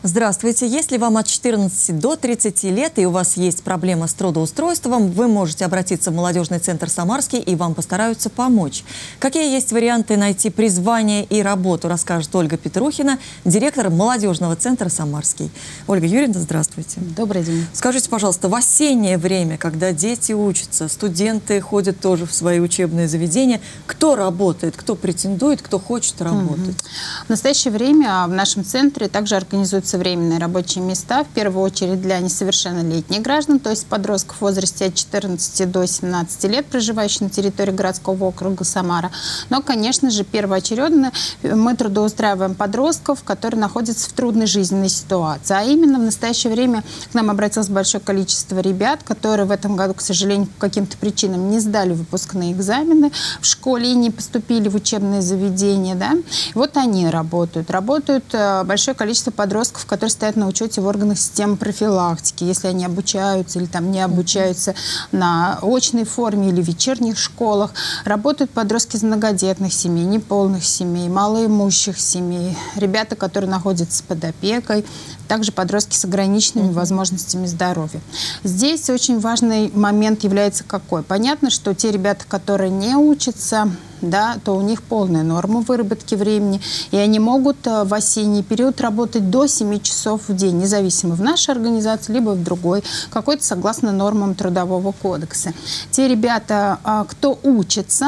Здравствуйте. Если вам от 14 до 30 лет и у вас есть проблема с трудоустройством, вы можете обратиться в молодежный центр «Самарский» и вам постараются помочь. Какие есть варианты найти призвание и работу, расскажет Ольга Петрухина, директор молодежного центра «Самарский». Ольга Юрьевна, здравствуйте. Добрый день. Скажите, пожалуйста, в осеннее время, когда дети учатся, студенты ходят тоже в свои учебные заведения, кто работает, кто претендует, кто хочет работать? В настоящее время в нашем центре также организуются временные рабочие места, в первую очередь для несовершеннолетних граждан, то есть подростков в возрасте от 14 до 17 лет, проживающих на территории городского округа Самара. Но, конечно же, первоочередно мы трудоустраиваем подростков, которые находятся в трудной жизненной ситуации. А именно в настоящее время к нам обратилось большое количество ребят, которые в этом году, к сожалению, по каким-то причинам не сдали выпускные экзамены в школе и не поступили в учебные заведения. Да? Вот они работают. Работают большое количество подростков, которые стоят на учете в органах системы профилактики, если они обучаются или там не обучаются на очной форме или в вечерних школах. Работают подростки из многодетных семей, неполных семей, малоимущих семей, ребята, которые находятся под опекой, также подростки с ограниченными возможностями здоровья. Здесь очень важный момент является какой? Понятно, что те ребята, которые не учатся, да, то у них полная норма выработки времени, и они могут в осенний период работать до 7 часов в день, независимо в нашей организации, либо в другой, какой-то согласно нормам Трудового кодекса. Те ребята, кто учится,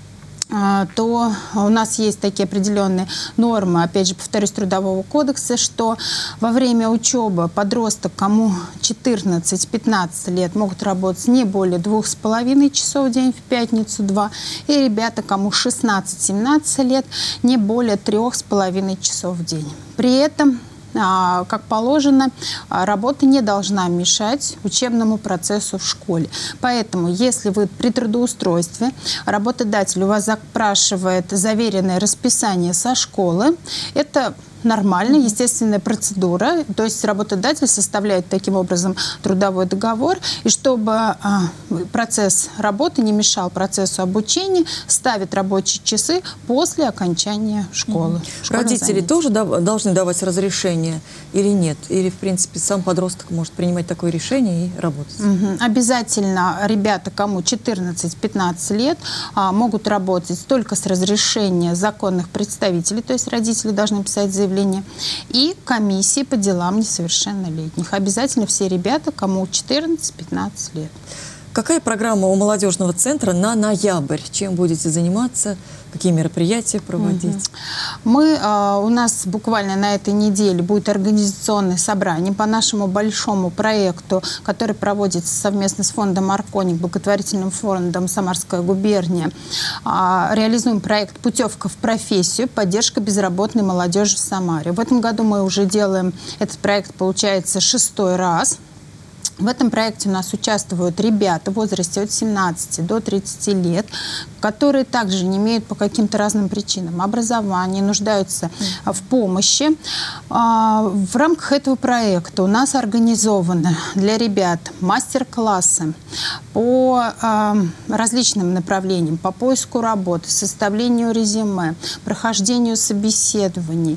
то у нас есть такие определенные нормы, опять же, повторюсь, Трудового кодекса, что во время учебы подросток, кому 14-15 лет, могут работать не более 2,5 часов в день, в пятницу 2, и ребята, кому 16-17 лет, не более 3,5 часов в день. При этом, как положено, работа не должна мешать учебному процессу в школе. Поэтому, если вы при трудоустройстве, работодатель у вас запрашивает заверенное расписание со школы, это нормальная, естественная процедура, то есть работодатель составляет таким образом трудовой договор, и чтобы процесс работы не мешал процессу обучения, ставит рабочие часы после окончания школы. Родители тоже должны давать разрешение или нет? Или, в принципе, сам подросток может принимать такое решение и работать? Обязательно ребята, кому 14-15 лет, могут работать только с разрешения законных представителей, то есть родители должны писать заявление, и комиссии по делам несовершеннолетних. Обязательно все ребята, кому 14-15 лет. Какая программа у молодежного центра на ноябрь? Чем будете заниматься? Какие мероприятия проводить? У нас буквально на этой неделе будет организационное собрание по нашему большому проекту, который проводится совместно с фондом «Арконик», благотворительным фондом «Самарская губерния». Реализуем проект «Путевка в профессию. Поддержка безработной молодежи в Самаре». В этом году мы уже делаем этот проект, получается, 6-й раз. В этом проекте у нас участвуют ребята в возрасте от 17 до 30 лет, которые также не имеют по каким-то разным причинам образования, нуждаются в помощи. В рамках этого проекта у нас организованы для ребят мастер-классы по различным направлениям, по поиску работы, составлению резюме, прохождению собеседований,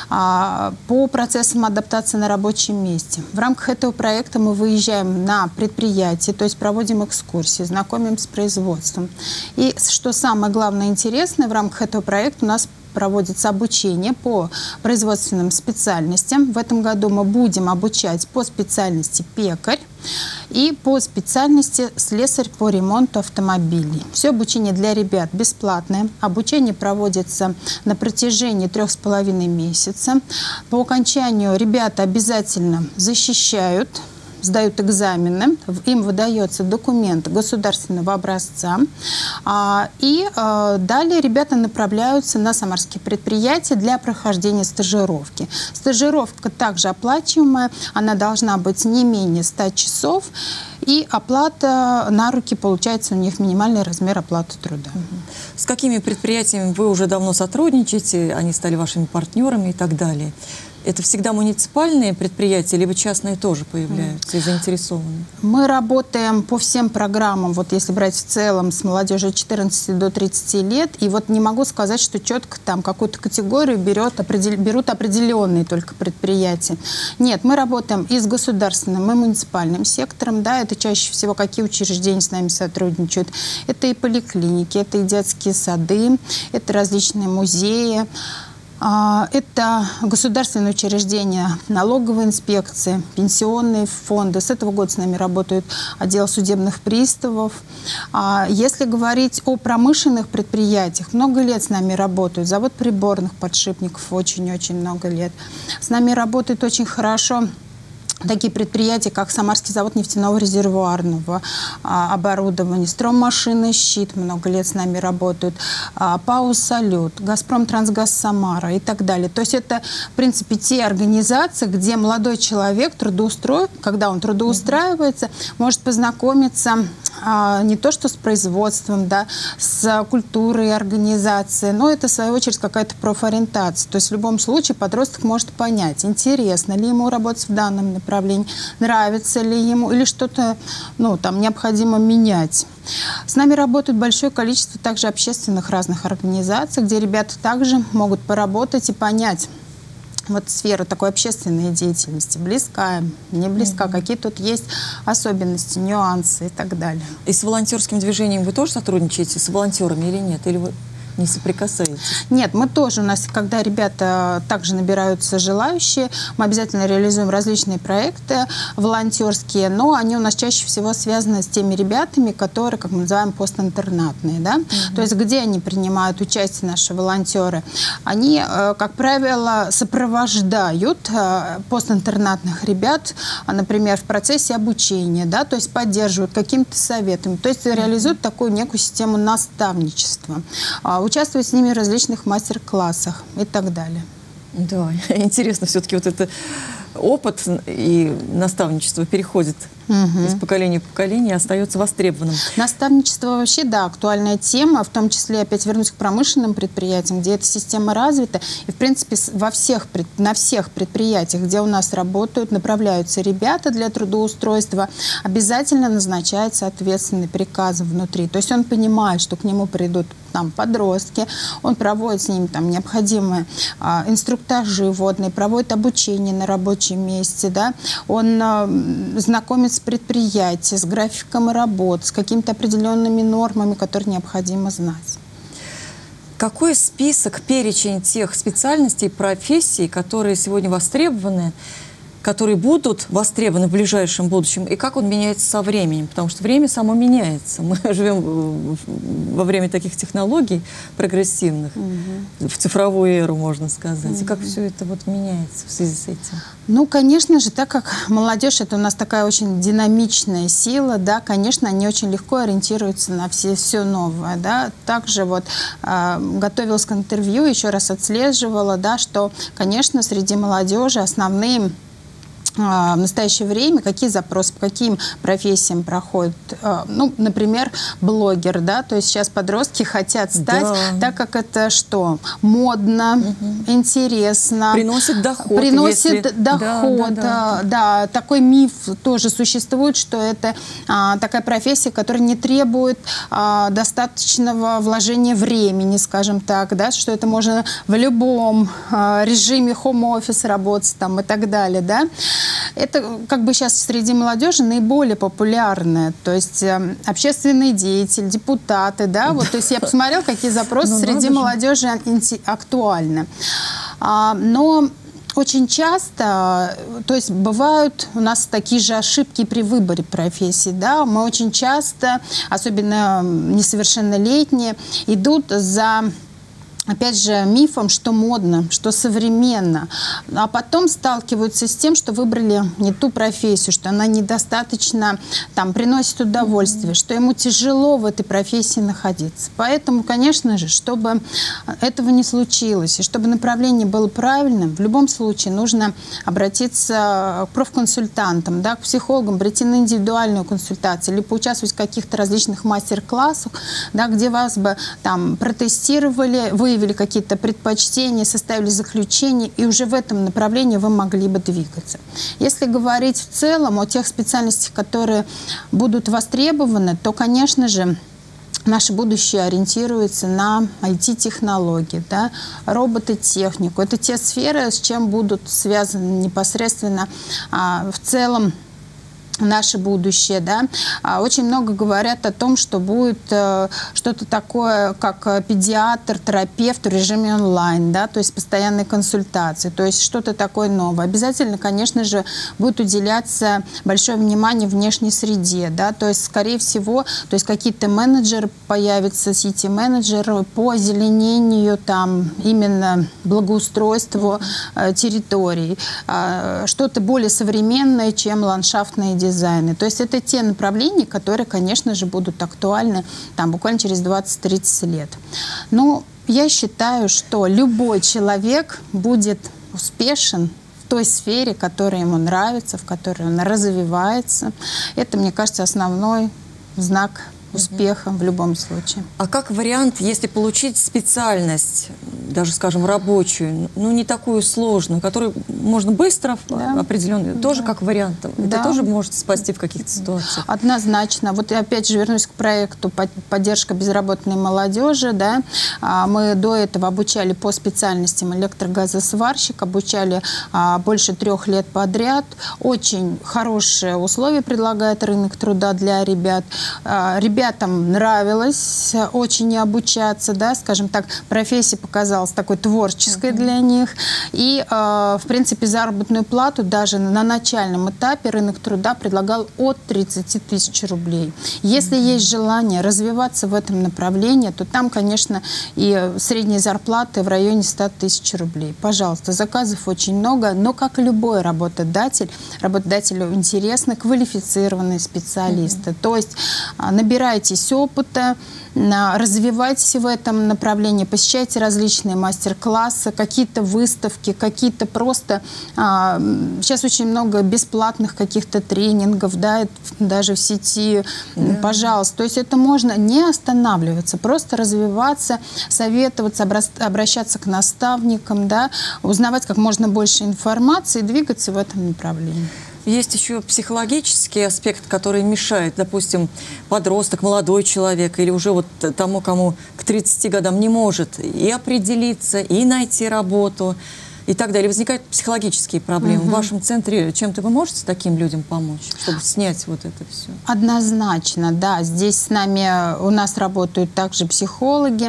по процессам адаптации на рабочем месте. В рамках этого проекта мы выезжаем на предприятие, то есть проводим экскурсии, знакомим с производством. И что самое главное интересное, в рамках этого проекта у нас проводится обучение по производственным специальностям. В этом году мы будем обучать по специальности пекарь и по специальности слесарь по ремонту автомобилей. Все обучение для ребят бесплатное. Обучение проводится на протяжении 3,5 месяца. По окончанию ребята обязательно защищают, сдают экзамены, им выдается документ государственного образца, и далее ребята направляются на самарские предприятия для прохождения стажировки. Стажировка также оплачиваемая, она должна быть не менее 100 часов, и оплата на руки, получается у них минимальный размер оплаты труда. С какими предприятиями вы уже давно сотрудничаете, они стали вашими партнерами и так далее? Это всегда муниципальные предприятия, либо частные тоже появляются и заинтересованы? Мы работаем по всем программам, вот если брать в целом с молодежи от 14 до 30 лет, и вот не могу сказать, что четко там какую-то категорию берут определенные только предприятия. Нет, мы работаем и с государственным, и муниципальным сектором, да, это чаще всего какие учреждения с нами сотрудничают. Это и поликлиники, это и детские сады, это различные музеи. Это государственные учреждения, налоговые инспекции, пенсионные фонды. С этого года с нами работает отдел судебных приставов. Если говорить о промышленных предприятиях, много лет с нами работают. Завод приборных подшипников очень-очень много лет. С нами работает очень хорошо такие предприятия, как Самарский завод нефтяного резервуарного оборудования, Строймашины «Щит» много лет с нами работают, ПАО «Салют», Газпром Трансгаз Самара и так далее. То есть это, в принципе, те организации, где молодой человек когда он трудоустраивается, может познакомиться не то что с производством, да, с культурой организации, но это, в свою очередь, какая-то профориентация. То есть в любом случае подросток может понять, интересно ли ему работать в данном направлении, нравится ли ему, или что-то там необходимо менять. С нами работает большое количество также общественных разных организаций, где ребята также могут поработать и понять, вот сфера такой общественной деятельности близка, не близка, какие тут есть особенности, нюансы и так далее. И с волонтерским движением вы тоже сотрудничаете, с волонтерами или нет? Или вы не соприкасаетесь? Нет, мы тоже, у нас, когда ребята также набираются желающие, мы обязательно реализуем различные проекты волонтерские, но они у нас чаще всего связаны с теми ребятами, которые, как мы называем, постинтернатные, да? То есть где они принимают участие, наши волонтеры? Они, как правило, сопровождают постинтернатных ребят, например, в процессе обучения, да? То есть поддерживают какими-то советами, то есть реализуют такую некую систему наставничества. Участвовать с ними в различных мастер-классах и так далее. Да, интересно, все-таки вот это опыт и наставничество переходит из поколения в поколение и остается востребованным. Наставничество вообще, да, актуальная тема, в том числе, опять вернусь к промышленным предприятиям, где эта система развита. И, в принципе, на всех предприятиях, где у нас работают, направляются ребята для трудоустройства, обязательно назначается ответственный приказ внутри. То есть он понимает, что к нему придут подростки, он проводит с ними необходимые инструктажи вводные, проводит обучение на рабочем месте, да? Он знакомит с предприятием, с графиком работ, с какими-то определенными нормами, которые необходимо знать. Какой список, перечень тех специальностей, профессий, которые сегодня востребованы, которые будут востребованы в ближайшем будущем, и как он меняется со временем? Потому что время само меняется. Мы живем во время таких технологий прогрессивных, в цифровую эру, можно сказать. И как все это меняется в связи с этим? Ну, конечно же, так как молодежь — это у нас такая очень динамичная сила, да, конечно, они очень легко ориентируются на все новое, да. Также готовилась к интервью, еще раз отслеживала, да, что, конечно, среди молодежи основные в настоящее время, какие запросы, по каким профессиям проходят. Например, блогер, да, то есть сейчас подростки хотят стать, так как это что? Модно, интересно. Приносит доход. Приносит доход, да. Такой миф тоже существует, что это такая профессия, которая не требует достаточного вложения времени, скажем так, да, что это можно в любом режиме хоум-офис работать и так далее, да. Это сейчас среди молодежи наиболее популярное, то есть общественный деятель, депутаты, да, то есть я посмотрела, какие запросы среди молодежи актуальны. Но очень часто, то есть бывают у нас такие же ошибки при выборе профессии, да, мы очень часто, особенно несовершеннолетние, идут за, опять же, мифом, что модно, что современно, а потом сталкиваются с тем, что выбрали не ту профессию, что она недостаточно приносит удовольствие, что ему тяжело в этой профессии находиться. Поэтому, конечно же, чтобы этого не случилось, и чтобы направление было правильным, в любом случае нужно обратиться к профконсультантам, да, к психологам, прийти на индивидуальную консультацию, или поучаствовать в каких-то различных мастер-классах, да, где вас бы протестировали, вы выявили какие-то предпочтения, составили заключение, и уже в этом направлении вы могли бы двигаться. Если говорить в целом о тех специальностях, которые будут востребованы, то, конечно же, наше будущее ориентируется на IT-технологии, да, робототехнику. Это те сферы, с чем будут связаны непосредственно в целом наше будущее, да. Очень много говорят о том, что будет что-то такое, как педиатр, терапевт в режиме онлайн, да, то есть постоянные консультации, то есть что-то такое новое. Обязательно, конечно же, будет уделяться большое внимание внешней среде, да, то есть, скорее всего, то есть какие-то менеджеры появятся, сити-менеджеры по озеленению, там, именно благоустройству территорий, что-то более современное, чем ландшафтные дизайны. То есть это те направления, которые, конечно же, будут актуальны там, буквально через 20-30 лет. Но я считаю, что любой человек будет успешен в той сфере, которая ему нравится, в которой он развивается. Это, мне кажется, основной знак успеха в любом случае. А как вариант, если получить специальность, даже, скажем, рабочую, ну, не такую сложную, которую можно быстро, определенно, тоже как вариант? Это тоже может спасти в каких-то ситуациях? Однозначно. Вот я опять же вернусь к проекту «Поддержка безработной молодежи». Да. Мы до этого обучали по специальностям электрогазосварщик, обучали больше 3 лет подряд. Очень хорошие условия предлагает рынок труда для ребят. Ребятам нравилось очень обучаться, да, скажем так, профессия показалась такой творческой для них. И, в принципе, заработную плату даже на начальном этапе рынок труда предлагал от 30 тысяч рублей. Если есть желание развиваться в этом направлении, то там, конечно, и средние зарплаты в районе 100 тысяч рублей. Пожалуйста, заказов очень много, но, как и любой работодатель, работодателю интересны квалифицированные специалисты. То есть набирайтесь опыта, развивайтесь в этом направлении, посещайте различные мастер-классы, какие-то выставки, какие-то просто... сейчас очень много бесплатных каких-то тренингов, да, даже в сети, пожалуйста. То есть это можно не останавливаться, просто развиваться, советоваться, обращаться к наставникам, да, узнавать как можно больше информации и двигаться в этом направлении. Есть еще психологический аспект, который мешает, допустим, подросток, молодой человек или уже вот тому, кому к 30 годам не может и определиться, и найти работу, и так далее. Возникают психологические проблемы. В вашем центре чем-то вы можете таким людям помочь, чтобы снять вот это все? Однозначно, да. Здесь с нами, у нас работают также психологи.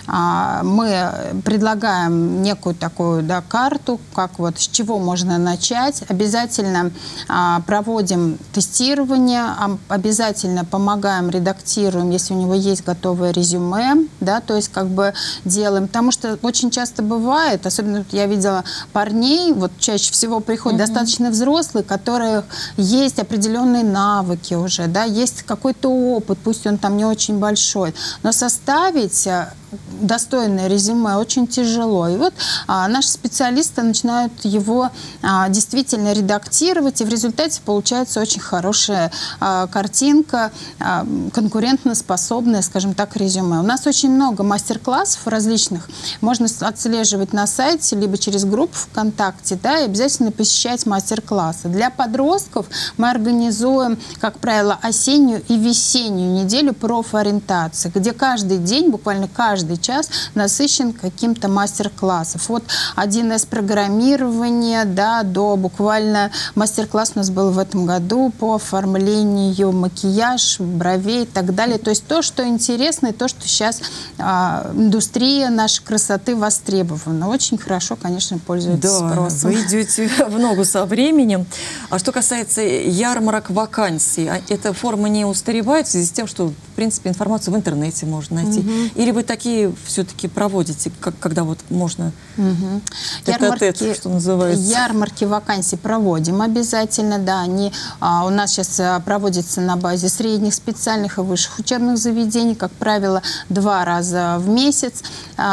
Мы предлагаем некую такую, да, карту, как вот с чего можно начать. Обязательно проводим тестирование, обязательно помогаем, редактируем, если у него есть готовое резюме, да, то есть как бы делаем. Потому что очень часто бывает, особенно я видела парней, вот чаще всего приходят достаточно взрослые, у которых есть определенные навыки уже, да, есть какой-то опыт, пусть он там не очень большой, но составить достойное резюме очень тяжело. И вот наши специалисты начинают его действительно редактировать, и в результате получается очень хорошая картинка, конкурентоспособное, скажем так, резюме. У нас очень много мастер-классов различных, можно отслеживать на сайте, либо через группу ВКонтакте, да, и обязательно посещать мастер-классы. Для подростков мы организуем, как правило, осеннюю и весеннюю неделю профориентации, где каждый день, буквально каждый час насыщен каким-то мастер-классов. От 1С программирования, да, до буквально мастер-класс у нас был в этом году по оформлению макияж, бровей и так далее. То есть то, что интересно, и то, что сейчас индустрия нашей красоты востребована. Очень хорошо, конечно, пользуется спросом. Вы идете в ногу со временем. А что касается ярмарок вакансий, эта форма не устаревает в связи с тем, что, в принципе, информацию в интернете можно найти? Или вы такие все-ки проводите, когда вот можно тет-а-тет, что называется? Ярмарки вакансий проводим обязательно, да. Они у нас сейчас проводятся на базе средних, специальных и высших учебных заведений, как правило, 2 раза в месяц. Для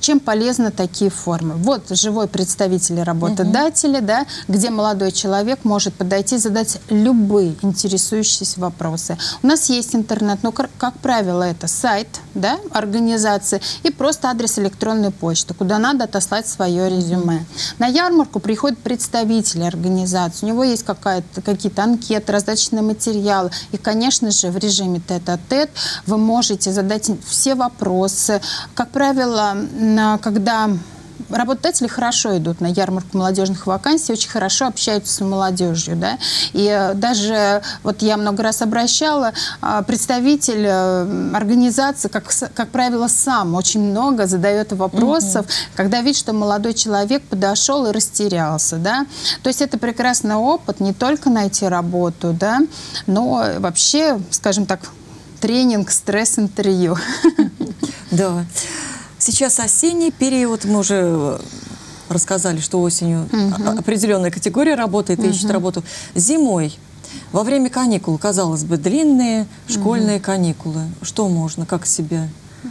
чем полезны такие формы? Вот живой представитель работодателя, да, где молодой человек может подойти и задать любые интересующиеся вопросы. У нас есть интернет, но, как правило, это сайт, да, организации и просто адрес электронной почты, куда надо отослать свое резюме. На ярмарку приходят представители организации, у него есть какие-то анкеты, раздаточные материалы. И, конечно же, в режиме тет-а-тет вы можете задать все вопросы. Как правило, когда работодатели хорошо идут на ярмарку молодежных вакансий, очень хорошо общаются с молодежью. Да? И даже, вот я много раз обращала, представитель организации, как правило, сам очень много задает вопросов, когда видит, что молодой человек подошел и растерялся. Да? То есть это прекрасный опыт не только найти работу, да, но вообще, скажем так, тренинг, стресс-интервью. Да. Сейчас осенний период, мы уже рассказали, что осенью определенная категория работает и ищет работу. Зимой, во время каникул, казалось бы, длинные школьные каникулы. Что можно, как себя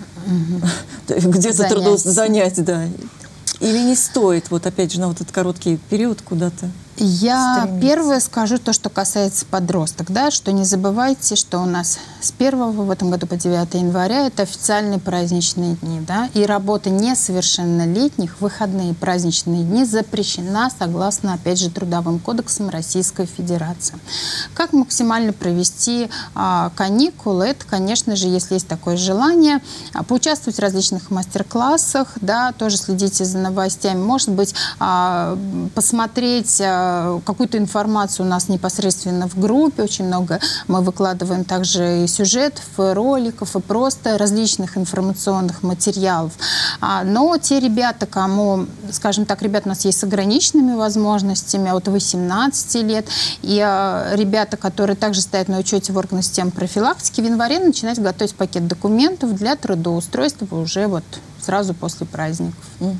где-то занять, да? Или не стоит, вот опять же, на вот этот короткий период куда-то? Я первое скажу то, что касается подросток, да, что не забывайте, что у нас с 1 в этом году по 9 января это официальные праздничные дни, да, и работа несовершеннолетних, выходные праздничные дни запрещена согласно, опять же, Трудовым кодексам Российской Федерации. Как максимально провести каникулы? Это, конечно же, если есть такое желание, поучаствовать в различных мастер-классах, да, тоже следите за новостями, может быть, посмотреть какую-то информацию у нас непосредственно в группе, очень много мы выкладываем также и сюжетов, и роликов, и просто различных информационных материалов. Но те ребята, кому, скажем так, ребята у нас есть с ограниченными возможностями, от 18 лет, и ребята, которые также стоят на учете в органах системы профилактики, в январе начинать готовить пакет документов для трудоустройства уже вот сразу после праздников.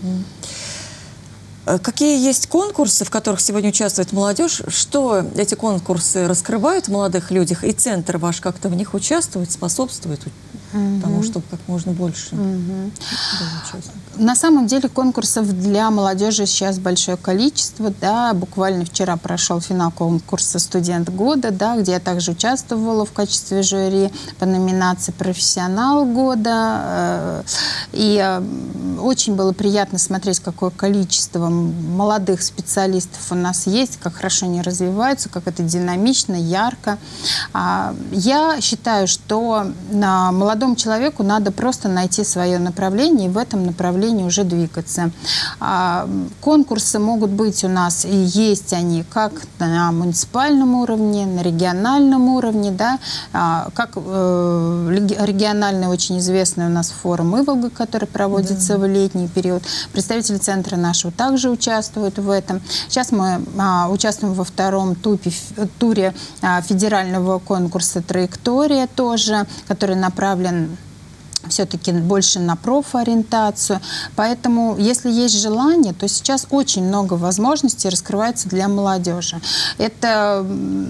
Какие есть конкурсы, в которых сегодня участвует молодежь? Что эти конкурсы раскрывают в молодых людях? И центр ваш как-то в них участвует, способствует тому, чтобы как можно больше было участников? На самом деле конкурсов для молодежи сейчас большое количество. Да. Буквально вчера прошел финал конкурса «Студент года», да, где я также участвовала в качестве жюри по номинации «Профессионал года». И очень было приятно смотреть, какое количество молодых специалистов у нас есть, как хорошо они развиваются, как это динамично, ярко. Я считаю, что молодому человеку надо просто найти свое направление и в этом направлении уже двигаться. Конкурсы могут быть у нас, и есть они, как на муниципальном уровне, на региональном уровне, да, как региональный очень известный у нас форум «Иволга», который проводится в летний период. Представители центра нашего также участвуют в этом. Сейчас мы участвуем во втором туре федерального конкурса «Траектория» тоже, который направлен все-таки больше на профориентацию. Поэтому, если есть желание, то сейчас очень много возможностей раскрывается для молодежи. Это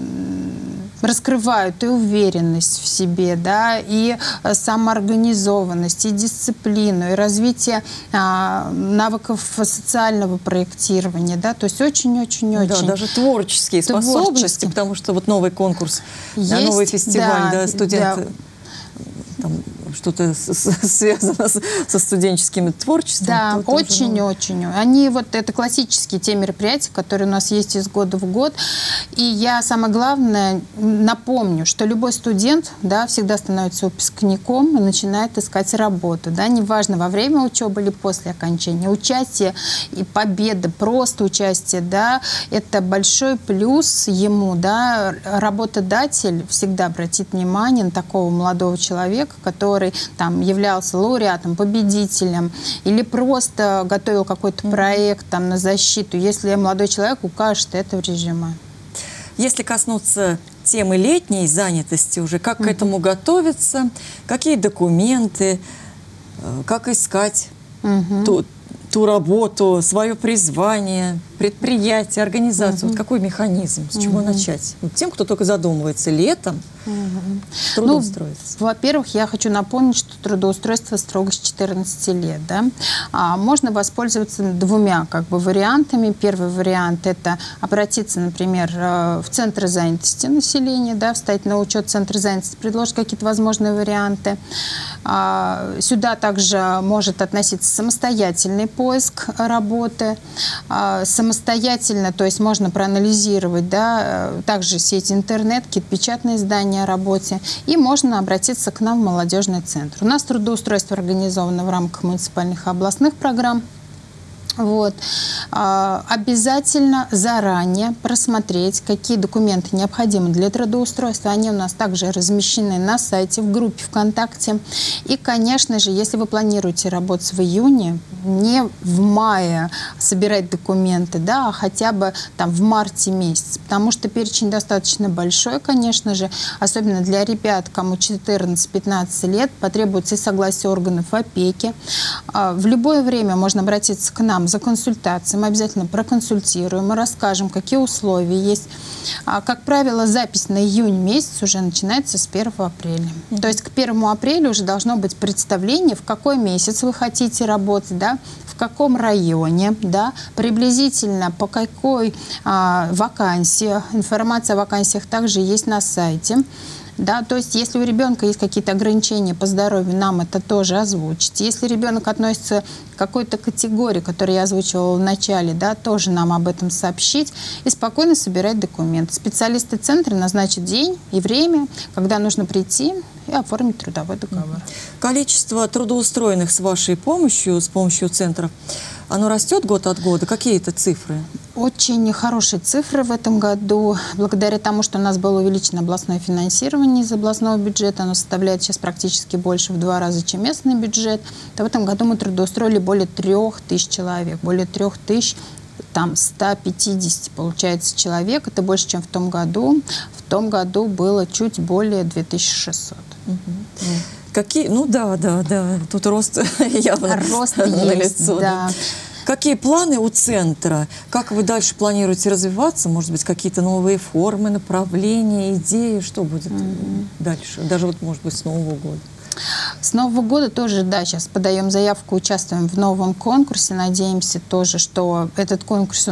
раскрывают и уверенность в себе, да, и самоорганизованность, и дисциплину, и развитие навыков социального проектирования, да, то есть очень-очень-очень. Да, даже творческие способности, потому что вот новый конкурс, есть, новый фестиваль, да, студенты, там, что-то связано со студенческим творчеством. Да, очень-очень. Они вот, это классические те мероприятия, которые у нас есть из года в год. И я, самое главное, напомню, что любой студент, да, всегда становится выпускником и начинает искать работу. Да, неважно, во время учебы или после окончания. Участие и победа, просто участие, да, это большой плюс ему. Да. Работодатель всегда обратит внимание на такого молодого человека, который там являлся лауреатом, победителем или просто готовил какой-то проект там на защиту, если молодой человек укажет это в резюме. Если коснуться темы летней занятости уже, как к этому готовиться, какие документы, как искать ту работу, свое призвание, предприятие, организацию? Вот какой механизм? С чего начать? Вот тем, кто только задумывается летом трудоустроиться. Ну, во-первых, я хочу напомнить, что трудоустройство строго с 14 лет. Да? Можно воспользоваться двумя вариантами. Первый вариант – это обратиться, например, в центр занятости населения, да, встать на учет центра занятости, предложить какие-то возможные варианты. Сюда также может относиться самостоятельный поиск работы. Самостоятельно, то есть можно проанализировать, да, также сеть интернет, какие-то печатные издания о работе. И можно обратиться к нам в молодежный центр. У нас трудоустройство организовано в рамках муниципальных и областных программ. Вот. Обязательно заранее просмотреть, какие документы необходимы для трудоустройства. Они у нас также размещены на сайте, в группе ВКонтакте. И, конечно же, если вы планируете работать в июне, не в мае собирать документы, да, а хотя бы там в марте месяце, потому что перечень достаточно большой, конечно же, особенно для ребят, кому 14-15 лет, потребуется и согласие органов опеки. В любое время можно обратиться к нам за консультацией. Мы обязательно проконсультируем, мы расскажем, какие условия есть. Как правило, запись на июнь месяц уже начинается с 1 апреля. То есть к 1 апреля уже должно быть представление, в какой месяц вы хотите работать, да, в каком районе, да, приблизительно по какой вакансии. Информация о вакансиях также есть на сайте. Да, то есть, если у ребенка есть какие-то ограничения по здоровью, нам это тоже озвучить. Если ребенок относится к какой-то категории, которую я озвучивала в начале, да, тоже нам об этом сообщить и спокойно собирать документы. Специалисты центра назначат день и время, когда нужно прийти и оформить трудовой договор. Количество трудоустроенных с вашей помощью, с помощью центров, оно растет год от года? Какие это цифры? Очень хорошие цифры в этом году. Благодаря тому, что у нас было увеличено областное финансирование из областного бюджета, оно составляет сейчас практически больше в 2 раза, чем местный бюджет, то в этом году мы трудоустроили более 3000 человек, более 3000, там 150, получается, человек. Это больше, чем в том году. В том году было чуть более 2600. Какие? Ну да, тут рост явно налицо. Да. Какие планы у центра? Как вы дальше планируете развиваться? Может быть, какие-то новые формы, направления, идеи? Что будет дальше? Даже вот, может быть, с Нового года. С Нового года тоже, да, сейчас подаем заявку, участвуем в новом конкурсе. Надеемся тоже, что этот конкурс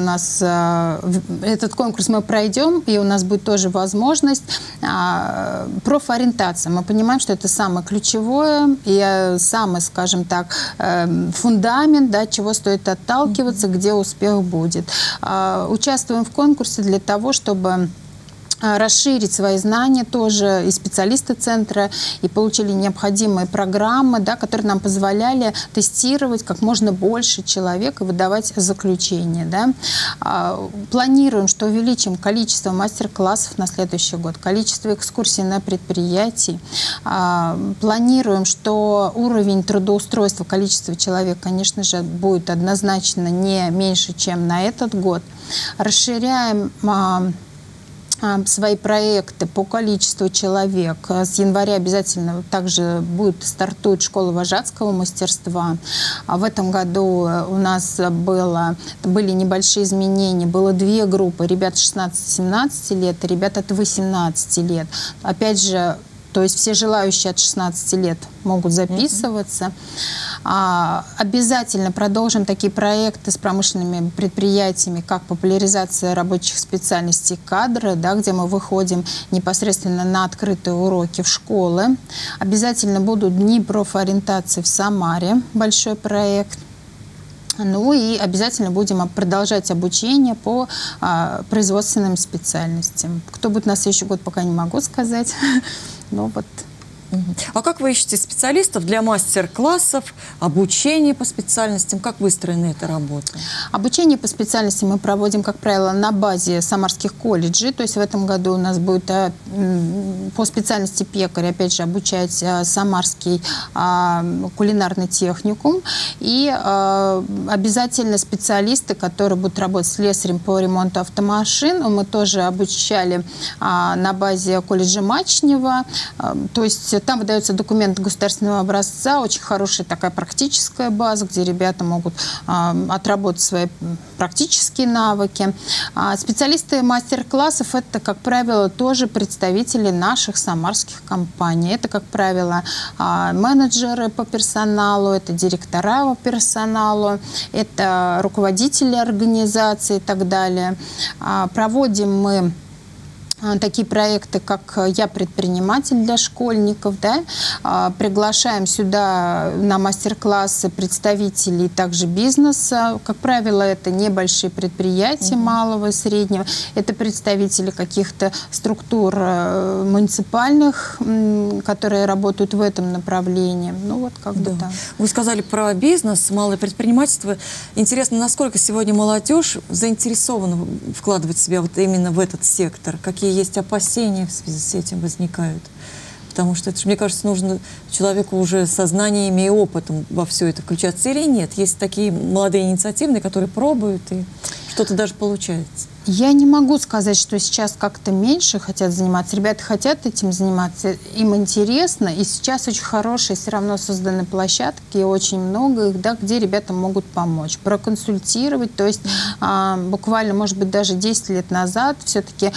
мы пройдем, и у нас будет тоже возможность профориентация. Мы понимаем, что это самое ключевое и самый, скажем так, фундамент, да, чего стоит отталкиваться, где успех будет. Участвуем в конкурсе для того, чтобы расширить свои знания тоже, и специалисты центра, и получили необходимые программы, да, которые нам позволяли тестировать как можно больше человек и выдавать заключение. Да. Планируем, что увеличим количество мастер-классов на следующий год, количество экскурсий на предприятии. Планируем, что уровень трудоустройства, количество человек, конечно же, будет однозначно не меньше, чем на этот год. Расширяем свои проекты по количеству человек. С января обязательно также стартует школа вожатского мастерства. В этом году у нас были небольшие изменения. Было 2 группы. Ребят 16-17 лет и ребят от 18 лет. Опять же, то есть все желающие от 16 лет могут записываться. Обязательно продолжим такие проекты с промышленными предприятиями, как популяризация рабочих специальностей кадры, да, где мы выходим непосредственно на открытые уроки в школы. Обязательно будут дни профориентации в Самаре, большой проект. Ну и обязательно будем продолжать обучение по производственным специальностям. Кто будет на следующий год, пока не могу сказать. Но вот. А как вы ищете специалистов для мастер-классов, обучения по специальностям? Как выстроена эта работа? Обучение по специальностям мы проводим, как правило, на базе самарских колледжей. То есть в этом году у нас будет по специальности пекарь, опять же, обучать Самарский кулинарный техникум. И обязательно специалисты, которые будут работать с слесарем по ремонту автомашин. Мы тоже обучали на базе колледжа Мачнева. То есть там выдается документ государственного образца, очень хорошая такая практическая база, где ребята могут отработать свои практические навыки. Специалисты мастер-классов — это, как правило, тоже представители наших самарских компаний. Это, как правило, менеджеры по персоналу, это директора по персоналу, это руководители организации и так далее. Проводим мы такие проекты, как «Я предприниматель» для школьников. Да? Приглашаем сюда на мастер-классы представителей также бизнеса. Как правило, это небольшие предприятия малого и среднего. Это представители каких-то структур муниципальных, которые работают в этом направлении. Ну вот как бы так. Вы сказали про бизнес, малое предпринимательство. Интересно, насколько сегодня молодежь заинтересована вкладывать себя вот именно в этот сектор? Какие есть опасения в связи с этим возникают? Потому что, это же, мне кажется, нужно человеку уже со знаниями и опытом во все это включаться или нет? Есть такие молодые инициативные, которые пробуют, и что-то даже получается. Я не могу сказать, что сейчас как-то меньше хотят заниматься. Ребята хотят этим заниматься, им интересно. И сейчас очень хорошие все равно созданы площадки, очень много их, да, где ребята могут помочь, проконсультировать. То есть буквально, может быть, даже 10 лет назад все-таки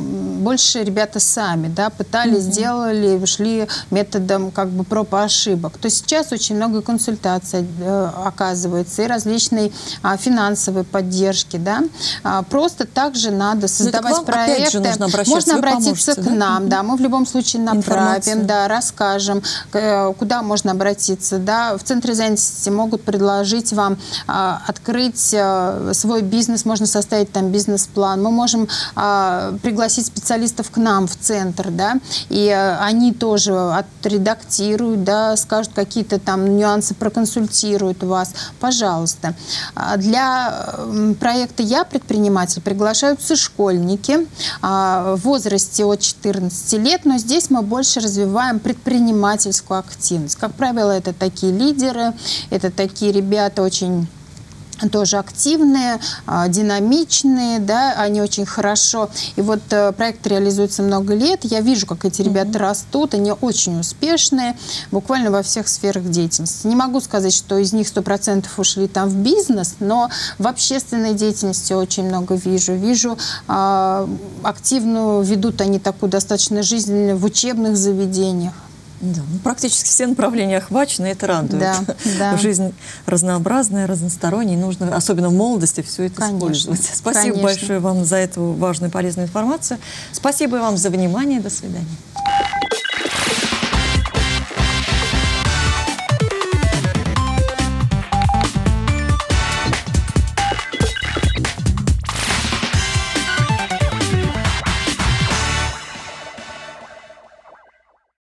больше ребята сами, да, пытались, сделали, шли методом как бы проб и ошибок. То сейчас очень много консультаций оказывается и различной финансовой поддержки. Да. Просто также надо создавать проекты. Можно обратиться к нам, да, мы в любом случае направим, да, расскажем, куда можно обратиться. Да. В центре занятости могут предложить вам открыть свой бизнес, можно составить там бизнес-план. Мы можем пригласить специалистов к нам в центр, да, и они тоже отредактируют, да, скажут какие-то там нюансы, проконсультируют вас. Пожалуйста. Для проекта «Я предприниматель» приглашаются школьники в возрасте от 14 лет, но здесь мы больше развиваем предпринимательскую активность. Как правило, это такие лидеры, это такие ребята очень тоже активные, динамичные, да, они очень хорошо. И вот проект реализуется много лет. Я вижу, как эти ребята растут, они очень успешные, буквально во всех сферах деятельности. Не могу сказать, что из них 100% ушли там в бизнес, но в общественной деятельности очень много вижу. Вижу, активную ведут они такую достаточно жизнь в учебных заведениях. Да, ну, практически все направления охвачены, это радует. Да, да. Жизнь разнообразная, разносторонняя, нужно, особенно в молодости, все это использовать. Спасибо большое вам за эту важную и полезную информацию. Спасибо вам за внимание. До свидания.